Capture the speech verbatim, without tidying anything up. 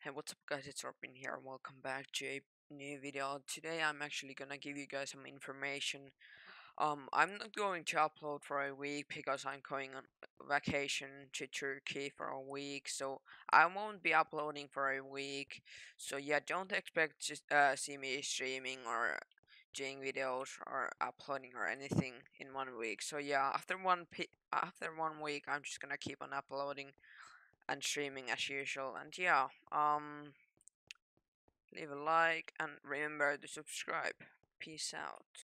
Hey, what's up guys, it's Robin here and welcome back to a new video. Today I'm actually gonna give you guys some information. Um, I'm not going to upload for a week because I'm going on vacation to Turkey for a week, so I won't be uploading for a week. So yeah, don't expect to uh, see me streaming or doing videos or uploading or anything in one week. So yeah, after one pi- after one week, I'm just gonna keep on uploading and streaming as usual. And yeah, um leave a like and remember to subscribe. Peace out.